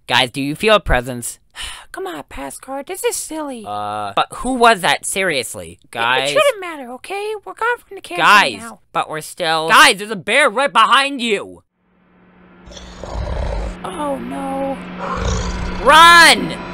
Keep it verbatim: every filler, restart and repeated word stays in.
Guys, do you feel a presence? Come on, pass card. This is silly. Uh, but who was that? Seriously, guys. It, it shouldn't matter, okay? We're gone from the camp Guys, now. but we're still. Guys, there's a bear right behind you. Oh no. Run!